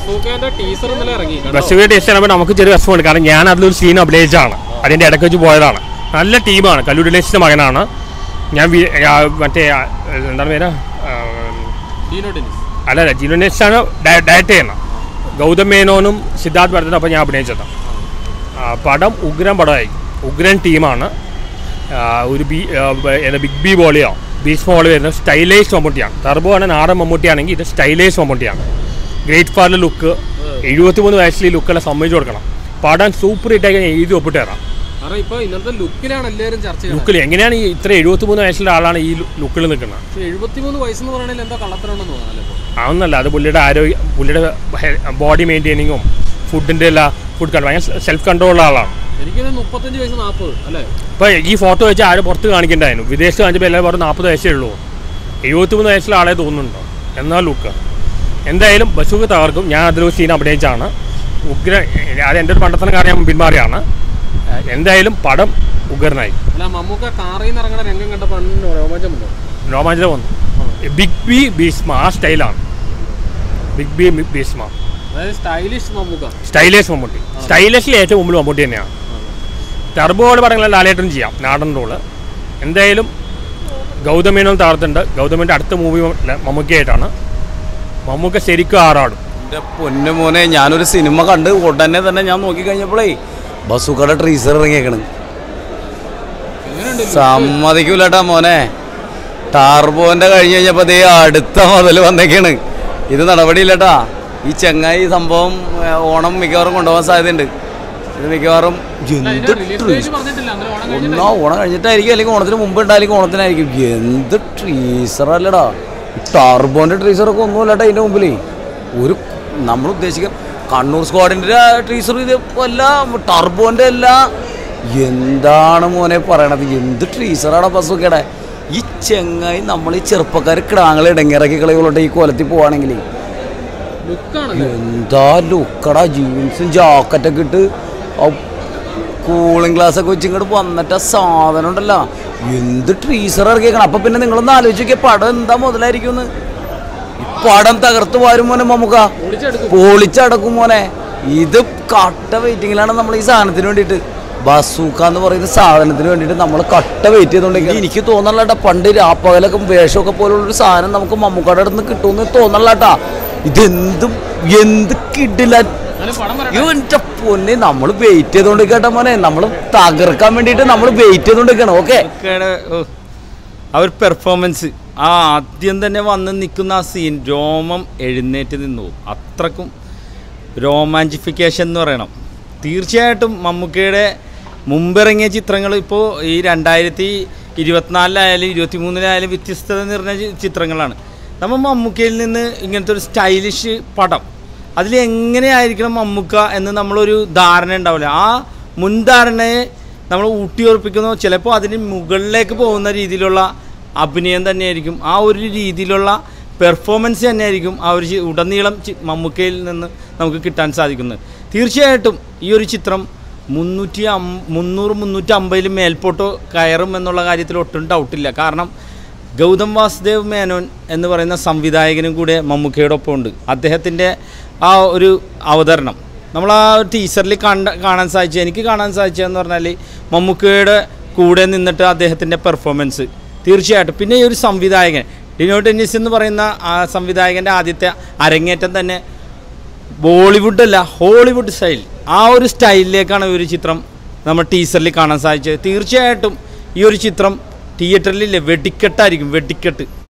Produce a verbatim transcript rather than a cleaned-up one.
Bazooka teaser ആകുമ്പോൾ നമുക്ക് ചെറിയ വിഷമമുണ്ട്. കാരണം ഞാൻ അതിലൊരു സീൻ അഭിനയിച്ചാണ്, അതിൻ്റെ ഇടയ്ക്ക് വെച്ച് പോയതാണ്. നല്ല ടീമാണ്, കല്ലൂർ ലേസിൻ്റെ മകനാണ് ഞാൻ. മറ്റേ എന്താണ് പേര്, അല്ല ജിനോ നെസ്സാണ് ഡയറക്റ്റ് ചെയ്യുന്നത്. ഗൗതം മേനോനും സിദ്ധാർത്ഥ് ഭരതനും അപ്പം ഞാൻ അഭിനയിച്ചത്. പടം ഉഗ്രൻ പടമായി, ഉഗ്രൻ ടീമാണ്. ഒരു ബി ബിഗ് ബി പോലെയോ ബീസ് പോലെ വരുന്ന സ്റ്റൈലൈസ് മമ്മൂട്ടിയാണ്. ടർബോ ആണ് നാടൻ മമ്മൂട്ടിയാണെങ്കിൽ ഇത് സ്റ്റൈലൈസ് മമ്മൂട്ടിയാണ്. ഗ്രേറ്റ് ഫാറിലെ ലുക്ക്, എഴുപത്തി മൂന്ന് വയസ്സിൽ ഈ ലുക്കെല്ലാം സമ്മതിച്ചു കൊടുക്കണം. പടം സൂപ്പർ ഹിറ്റായി കഴിഞ്ഞാൽ എഴുതി ഒപ്പിട്ട് തരാം. ലുക്കിൽ എങ്ങനെയാണ് ഈ ഇത്ര എഴുപത്തി മൂന്ന് വയസ്സിലെ ആളാണ് ഈ ലുക്കിൽ നിൽക്കുന്നത്? അതൊന്നല്ല, അത് പുള്ളിയുടെ ആരോഗ്യ പുള്ളിയുടെ ബോഡി മെയിൻറ്റെയിനിങ്ങും ഫുഡിൻ്റെ എല്ലാ ഫുഡ് കൺട്രോൾ ഭയങ്കര സെൽഫ് കൺട്രോളുള്ള ആളാണ്. ഇപ്പോൾ ഈ ഫോട്ടോ വെച്ച് ആരും പുറത്ത് കാണിക്കേണ്ടായിരുന്നു. വിദേശത്ത് കാണിച്ചപ്പോൾ എല്ലാവരും പറഞ്ഞു നാൽപ്പത് വയസ്സേ ഉള്ളൂ. എഴുപത്തി മൂന്ന് വയസ്സിലെ ആളെ തോന്നുന്നുണ്ടോ എന്നാൽ ലുക്ക്? എന്തായാലും ബസൂക്ക തകർക്കും. ഞാൻ അതിലൊരു സീൻ അഭിനയിച്ചാണ്. ഉഗ്ര അത് എൻ്റെ ഒരു പണ്ടത്തിന് കാരണം ഞാൻ പിന്മാറിയാണ്. എന്തായാലും പടം ഉഗ്രനായി. രോമാഞ്ചം വന്നു. ബിഗ് ബി ഭീഷ്മ ആ സ്റ്റൈലാണ്. Big B Bheeshma stylish Mammootty. സ്റ്റൈലിഷിൽ ഏറ്റവും മുമ്പിൽ മമ്മൂട്ടി തന്നെയാണ്. ടർബോയുടെ പടങ്ങളിൽ ലാലേട്ടൻ ചെയ്യാം, നാടൻ റോള്. എന്തായാലും ഗൗതം മേനോൻ തകർത്തുണ്ട്. ഗൗതമിൻ്റെ അടുത്ത മൂവി മമ്മൂക്കയായിട്ടാണ്. മമ്മൂക്ക ശരിക്കും ആറാടും. എൻ്റെ പൊന്നു മോനെ, ഞാനൊരു സിനിമ കണ്ട് ഉടനെ തന്നെ ഞാൻ നോക്കിക്കഴിഞ്ഞപ്പോഴേ ബസൂക്കയുടെ ട്രീസർ ഇറങ്ങിയേക്കണ്. സമ്മതിക്കൂലട്ടാ മോനെ. ടാർബോന്റെ കഴിഞ്ഞ് കഴിഞ്ഞപ്പോൾ ദേ അടുത്ത മുതൽ വന്നേക്കാണ്. ഇത് നടപടിയില്ലട്ടാ. ഈ ചെങ്ങായി സംഭവം ഓണം മിക്കവാറും കൊണ്ടുപോകാൻ സാധ്യതയുണ്ട്. ഇത് മിക്കവാറും ഒന്നാ ഓണം കഴിഞ്ഞിട്ടായിരിക്കും, അല്ലെങ്കിൽ ഓണത്തിന് മുമ്പ് ഉണ്ടായിരിക്കും, ഓണത്തിനായിരിക്കും. എന്ത് ട്രീസറല്ലടാ ടാർബോന്റെ ട്രീസറൊക്കെ ഒന്നുമല്ലട്ടാ ഇതിൻ്റെ മുമ്പിലേ. ഒരു നമ്മൾ ഉദ്ദേശിക്കാം കണ്ണൂർ സ്ക്വാഡിൻ്റെ ട്രീസർ ഇത് അല്ല, ടർബോൻ്റെ അല്ല. എന്താണ് മോനെ പറയണത്? എന്ത് ട്രീസറാണ് ബസൂക്കയുടെ? ഈ ചെങ്ങായി നമ്മൾ ഈ ചെറുപ്പക്കാർ കിടാങ്ങളെ ഇടങ്ങിറക്കി കളയുള്ളൂ. ഈ കൊലത്തിൽ പോവാണെങ്കിൽ എന്താ ലുക്കടാ. ജീൻസും ജാക്കറ്റൊക്കെ ഇട്ട് കൂളിംഗ് ഗ്ലാസ് ഒക്കെ വെച്ച് ഇങ്ങോട്ട് വന്നിട്ട് സാധനം ഉണ്ടല്ലോ. എന്ത് ട്രീസർ ഇറക്കിയേക്കണം. അപ്പൊ പിന്നെ നിങ്ങളൊന്ന് ആലോചിച്ച് നോക്കിയ പടം എന്താ മുതലായിരിക്കും. പടം തകർത്ത് വാരും മോനെ. മമ്മൂക്ക പൊളിച്ചടക്കും മോനെ. ഇത് കട്ട വെയിറ്റിങ്ങിലാണ് നമ്മൾ ഈ സാധനത്തിന് വേണ്ടിയിട്ട്. ബസൂക്ക എന്ന് പറയുന്ന സാധനത്തിന് വേണ്ടിയിട്ട് നമ്മൾ കട്ട വെയിറ്റ് ചെയ്തുകൊണ്ടെങ്കിൽ എനിക്ക് തോന്നലാട്ടാ പണ്ട് രാപ്പകലൊക്കെ വേഷമൊക്കെ പോലുള്ളൊരു സാധനം നമുക്ക് മമ്മൂക്കയുടെ അടുത്ത് കിട്ടുമെന്ന് തോന്നലാട്ടാ. ഇതെന്തും എന്ത് കിട്ടില്ല. എന്റെ പൊന്നെ, നമ്മൾ വെയിറ്റ് ചെയ്തോണ്ടിരിക്കട്ടെ മോനെ. നമ്മൾ തകർക്കാൻ വേണ്ടിയിട്ട് നമ്മൾ വെയിറ്റ് ചെയ്തോണ്ടിരിക്കണം. ഓക്കെ, ആ ഒരു പെർഫോമൻസ്, ആ ആദ്യം തന്നെ വന്ന് നിൽക്കുന്ന ആ സീൻ, രോമം എഴുന്നേറ്റ് നിന്നു. അത്രക്കും രോമാഞ്ചിഫിക്കേഷൻ എന്ന് പറയണം. തീർച്ചയായിട്ടും മമ്മൂക്കയുടെ മുമ്പിറങ്ങിയ ചിത്രങ്ങൾ ഇപ്പോൾ ഈ രണ്ടായിരത്തി ഇരുപത്തിനാലിലായാലും ഇരുപത്തി മൂന്നിലായാലും വ്യത്യസ്തത നിറഞ്ഞ ചിത്രങ്ങളാണ്. നമ്മൾ മമ്മൂക്കയിൽ നിന്ന് ഇങ്ങനത്തെ ഒരു സ്റ്റൈലിഷ് പടം, അതിലെങ്ങനെയായിരിക്കണം മമ്മൂക്ക എന്ന് നമ്മളൊരു ധാരണ ഉണ്ടാവില്ല. ആ മുൻധാരണയെ നമ്മൾ ഊട്ടിയുറപ്പിക്കുന്നു. ചിലപ്പോൾ അതിന് മുകളിലേക്ക് പോകുന്ന രീതിയിലുള്ള അഭിനയം തന്നെയായിരിക്കും, ആ ഒരു രീതിയിലുള്ള പെർഫോമൻസ് തന്നെയായിരിക്കും ആ ഒരു ഉടനീളം മമ്മൂക്കയിൽ നിന്ന് നമുക്ക് കിട്ടാൻ സാധിക്കുന്നത്. തീർച്ചയായിട്ടും ഈ ഒരു ചിത്രം മുന്നൂറ്റി അം മുന്നൂറ് മുന്നൂറ്റി അമ്പതിൽ മേൽപോട്ടോ കയറും എന്നുള്ള കാര്യത്തിൽ ഒട്ടും ഡൗട്ടില്ല. കാരണം ഗൗതം വാസുദേവ് മേനോൻ എന്ന് പറയുന്ന സംവിധായകനും കൂടെ മമ്മൂക്കയോടൊപ്പം ഉണ്ട്. അദ്ദേഹത്തിൻ്റെ ആ ഒരു അവതരണം നമ്മൾ ആ ടീസറിൽ കണ്ട കാണാൻ സാധിച്ചു. എനിക്ക് കാണാൻ സാധിച്ചതെന്ന് പറഞ്ഞാൽ മമ്മൂക്കയുടെ കൂടെ നിന്നിട്ട് അദ്ദേഹത്തിൻ്റെ പെർഫോമൻസ് തീർച്ചയായിട്ടും. പിന്നെ ഈ ഒരു സംവിധായകൻ ഡിനോ ഡെന്നിസ് എന്ന് പറയുന്ന ആ സംവിധായകൻ്റെ ആദ്യത്തെ അരങ്ങേറ്റം തന്നെ ബോളിവുഡ് അല്ല, ഹോളിവുഡ് സ്റ്റൈൽ, ആ ഒരു സ്റ്റൈലിലേക്കാണ് ഈ ഒരു ചിത്രം നമ്മൾ ടീസറിൽ കാണാൻ സാധിച്ചത്. തീർച്ചയായിട്ടും ഈ ഒരു ചിത്രം തിയേറ്ററിൽ വെടിക്കെട്ടായിരിക്കും, വെടിക്കെട്ട്.